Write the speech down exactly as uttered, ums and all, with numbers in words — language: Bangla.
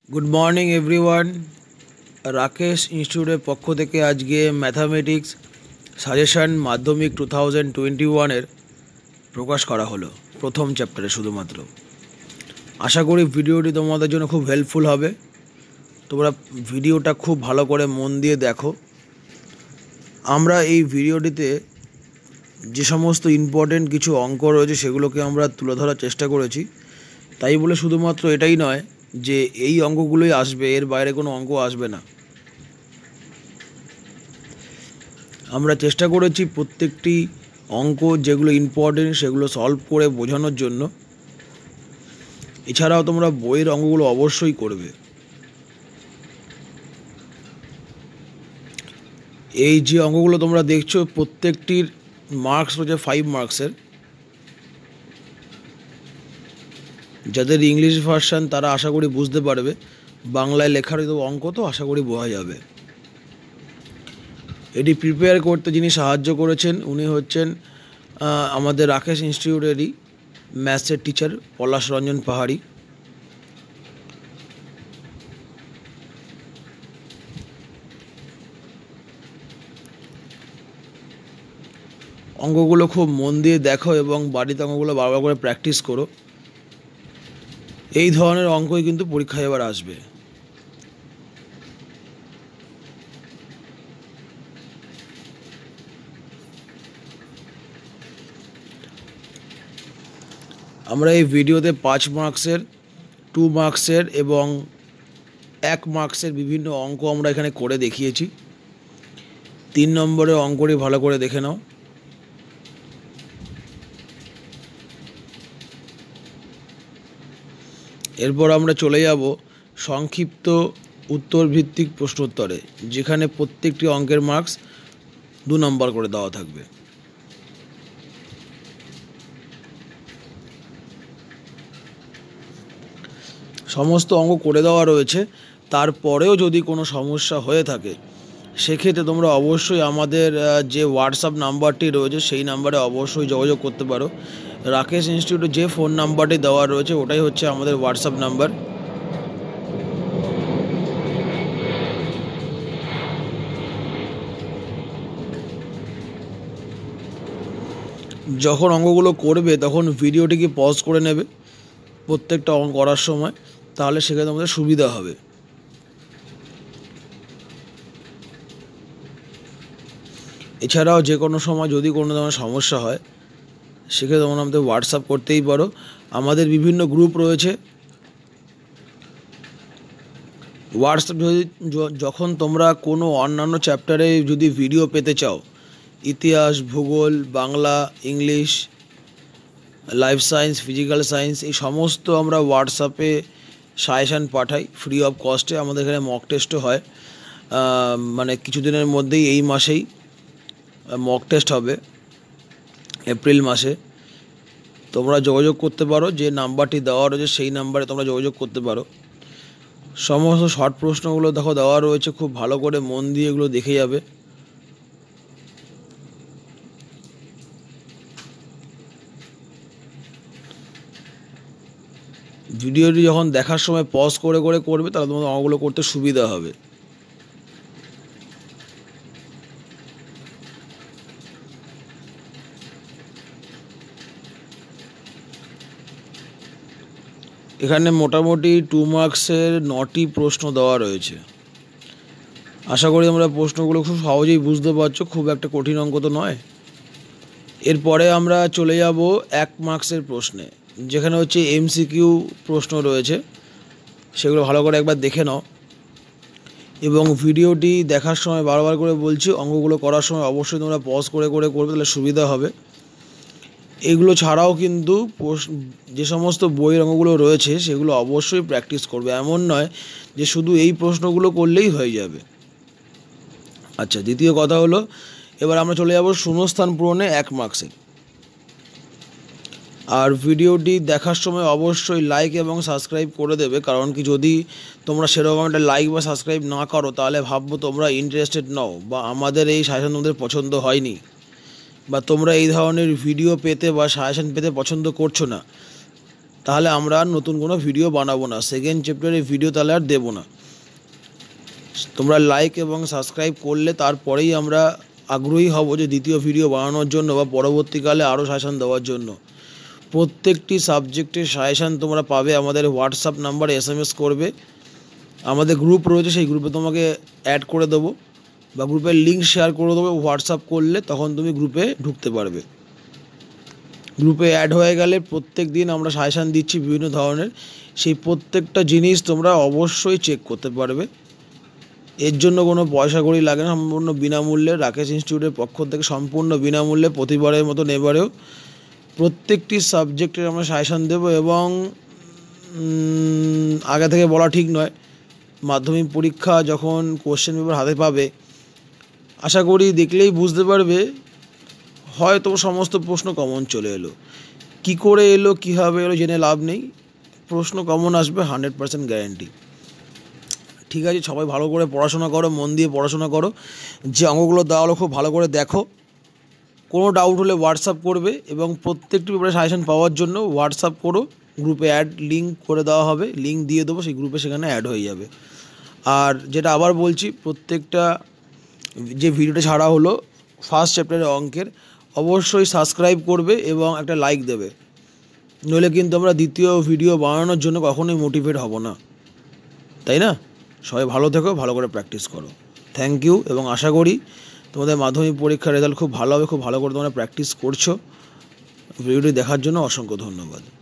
Good morning everyone. রাকেশ ইনস্টিটিউটের পক্ষ থেকে আজকে mathematics suggestion Madhyamik two thousand twenty ওয়ানের প্রকাশ করা হলো প্রথম চ্যাপ্টারে শুধুমাত্র। আশা করি ভিডিওটি তোমাদের জন্য খুব হেল্পফুল হবে। তোমরা ভিডিওটা খুব ভালো করে মন দিয়ে দেখো। আমরা এই ভিডিওটিতে যে সমস্ত ইম্পর্টেন্ট কিছু অঙ্ক রয়েছে সেগুলোকে আমরা তুলে ধরার চেষ্টা করেছি। তাই বলে শুধুমাত্র এটাই নয় যে এই অঙ্কগুলোই আসবে, এর বাইরে কোনো অঙ্ক আসবে না। আমরা চেষ্টা করেছি প্রত্যেকটি অঙ্ক যেগুলো ইম্পর্টেন্ট সেগুলো সলভ করে বোঝানোর জন্য। এছাড়াও তোমরা বইয়ের অঙ্কগুলো অবশ্যই করবে। এই যে অঙ্কগুলো তোমরা দেখছো প্রত্যেকটির মার্কস রয়েছে ফাইভ মার্কসের। যাদের ইংলিশ ভার্সান তারা আশা করি বুঝতে পারবে, বাংলায় লেখার অঙ্ক তো আশা করি বোঝা যাবে। এটি প্রিপেয়ার করতে যিনি সাহায্য করেছেন উনি হচ্ছেন আমাদের রাকেশ ইনস্টিটিউটেরই ম্যাথসের টিচার পলাশ রঞ্জন পাহাড়ি। অঙ্কগুলো খুব মন দিয়ে দেখো এবং বাড়িতে অঙ্কগুলো বারবার করে প্র্যাকটিস করো। এই ধরনের অঙ্কই কিন্তু পরীক্ষায় এবার আসবে। আমরা এই ভিডিওতে পাঁচ মার্কসের, টু মার্কসের এবং এক মার্কসের বিভিন্ন অঙ্ক আমরা এখানে করে দেখিয়েছি। তিন নম্বরের অঙ্কটি ভালো করে দেখে নাও। এরপর আমরা চলে যাব সংক্ষিপ্ত উত্তর ভিত্তিক প্রশ্নোত্তরে, যেখানে প্রত্যেকটি অঙ্কের মার্কস দু নম্বর করে দেওয়া থাকবে। সমস্ত অঙ্ক করে দেওয়া রয়েছে। তারপরেও যদি কোনো সমস্যা হয়ে থাকে সেক্ষেত্রে তোমরা অবশ্যই আমাদের যে হোয়াটসঅ্যাপ নাম্বারটি রয়েছে সেই নাম্বারে অবশ্যই যোগাযোগ করতে পারো। রাকেশ ইনস্টিটিউটে যে ফোন নাম্বারটি দেওয়া রয়েছে ওটাই হচ্ছে আমাদের হোয়াটসঅ্যাপ নাম্বার। যখন অঙ্কগুলো করবে তখন ভিডিওটিকে পজ করে নেবে প্রত্যেকটা অঙ্ক করার সময়, তাহলে সেখানে আমাদের সুবিধা হবে। এছাড়াও যে কোনো সময় যদি কোনো ধরনের সমস্যা হয় সেক্ষেত্রে তোমরা আমাদের হোয়াটসঅ্যাপ করতেই পারো। আমাদের বিভিন্ন গ্রুপ রয়েছে। হোয়াটসঅ্যাপ যদি যখন তোমরা কোনো অন্যান্য চ্যাপ্টারে যদি ভিডিও পেতে চাও, ইতিহাস, ভূগোল, Bangla, English, life science, physical science, এই সমস্ত আমরা হোয়াটসঅ্যাপে সাজেশান পাঠাই ফ্রি অফ কস্টে। আমাদের এখানে মক টেস্টও হয়, মানে কিছুদিনের মধ্যেই এই মাসেই মক টেস্ট হবে এপ্রিল মাসে। তোমরা যোগাযোগ করতে পারো, যে নাম্বারটি দেওয়া রয়েছে সেই নাম্বারে তোমরা যোগাযোগ করতে পারো। সমস্ত শর্ট প্রশ্নগুলো দেখো দেওয়া রয়েছে, খুব ভালো করে মন দিয়ে এগুলো দেখে যাবে। ভিডিওটি যখন দেখার সময় পজ করে করে করবে তাহলে তোমাদের অঙ্কগুলো করতে সুবিধা হবে। এখানে মোটামুটি টু মার্কসের নটি প্রশ্ন দেওয়া রয়েছে। আশা করি আমরা প্রশ্নগুলো খুব সহজেই বুঝতে পারছো, খুব একটা কঠিন অঙ্ক তো নয়। এরপরে আমরা চলে যাব এক মার্কসের প্রশ্নে, যেখানে হচ্ছে এমসিকিউ প্রশ্ন রয়েছে। সেগুলো ভালো করে একবার দেখে নাও এবং ভিডিওটি দেখার সময় বারবার করে বলছি অঙ্কগুলো করার সময় অবশ্যই তোমরা পজ করে করে করবে, তাহলে সুবিধা হবে। এগুলো ছাড়াও কিন্তু যে সমস্ত বইয়ের অঙ্কগুলো রয়েছে সেগুলো অবশ্যই প্র্যাকটিস করবে। এমন নয় যে শুধু এই প্রশ্নগুলো করলেই হয়ে যাবে। আচ্ছা, দ্বিতীয় কথা হলো এবার আমরা চলে যাব শূন্যস্থান পূরণে এক মার্কসের। আর ভিডিওটি দেখার সময় অবশ্যই লাইক এবং সাবস্ক্রাইব করে দেবে, কারণ কি যদি তোমরা সেরকম একটা লাইক বা সাবস্ক্রাইব না করো তাহলে ভাববো তোমরা ইন্টারেস্টেড নও বা আমাদের এই সাজেশন তোমাদের পছন্দ হয়নি, বা তোমরা এই ধরনের ভিডিও পেতে বা সাজেশন পেতে পছন্দ করছো না। তাহলে আমরা আর নতুন কোনো ভিডিও বানাবো না, সেকেন্ড চ্যাপ্টারের ভিডিও তাহলে আর দেবো না। তোমরা লাইক এবং সাবস্ক্রাইব করলে তারপরেই আমরা আগ্রহী হব যে দ্বিতীয় ভিডিও বানানোর জন্য বা পরবর্তীকালে আরও সাজেশান দেওয়ার জন্য। প্রত্যেকটি সাবজেক্টের সাজেশান তোমরা পাবে আমাদের হোয়াটসঅ্যাপ নাম্বারে এস এম এস করবে। আমাদের গ্রুপ রয়েছে, সেই গ্রুপে তোমাকে অ্যাড করে দেবো বা গ্রুপের লিঙ্ক শেয়ার করে দেবো। হোয়াটসঅ্যাপ করলে তখন তুমি গ্রুপে ঢুকতে পারবে। গ্রুপে অ্যাড হয়ে গেলে প্রত্যেক দিন আমরা সাজেশান দিচ্ছি বিভিন্ন ধরনের, সেই প্রত্যেকটা জিনিস তোমরা অবশ্যই চেক করতে পারবে। এর জন্য কোনো পয়সা কড়ি লাগে না, সম্পূর্ণ বিনামূল্যে রাকেশ ইনস্টিটিউটের পক্ষ থেকে সম্পূর্ণ বিনামূল্যে প্রতিবারের মতন এবারেও প্রত্যেকটি সাবজেক্টের আমরা সাজেশান দেবো। এবং আগে থেকে বলা ঠিক নয়, মাধ্যমিক পরীক্ষা যখন কোশ্চেন পেপার হাতে পাবে আশা করি দেখলেই বুঝতে পারবে হয়তো সমস্ত প্রশ্ন কমন চলে এলো। কি করে এলো, কীভাবে এলো জেনে লাভ নেই, প্রশ্ন কমন আসবে হান্ড্রেড পার্সেন্ট গ্যারেন্টি। ঠিক আছে, সবাই ভালো করে পড়াশোনা করো, মন দিয়ে পড়াশোনা করো। যে অঙ্কগুলো দেওয়া হলো খুব ভালো করে দেখো। কোনো ডাউট হলে হোয়াটসঅ্যাপ করবে এবং প্রত্যেকটি পেপারে সাজেশন পাওয়ার জন্য হোয়াটসঅ্যাপ করো। গ্রুপে অ্যাড লিঙ্ক করে দেওয়া হবে, লিঙ্ক দিয়ে দেবো, সেই গ্রুপে সেখানে অ্যাড হয়ে যাবে। আর যেটা আবার বলছি, প্রত্যেকটা যে ভিডিওটা ছাড়া হলো ফার্স্ট চ্যাপ্টারের অঙ্কের, অবশ্যই সাবস্ক্রাইব করবে এবং একটা লাইক দেবে, নইলে কিন্তু আমরা দ্বিতীয় ভিডিও বানানোর জন্য কখনোই মোটিভেট হব না, তাই না? সবাই ভালো থেকো, ভালো করে প্র্যাকটিস করো। থ্যাংক ইউ, এবং আশা করি তোমাদের মাধ্যমিক পরীক্ষার রেজাল্ট খুব ভালো হবে, খুব ভালো করে তোমরা প্র্যাকটিস করছো। ভিডিওটি দেখার জন্য অসংখ্য ধন্যবাদ।